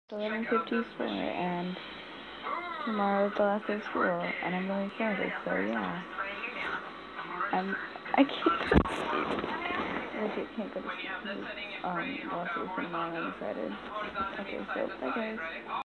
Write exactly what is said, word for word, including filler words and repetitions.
eleven fifty-four, and tomorrow's the last day of school, and I'm really excited, so yeah. I'm, I can't, I legit can't go to sleep because, um, last day of tomorrow, I'm excited. Okay, so, bye guys.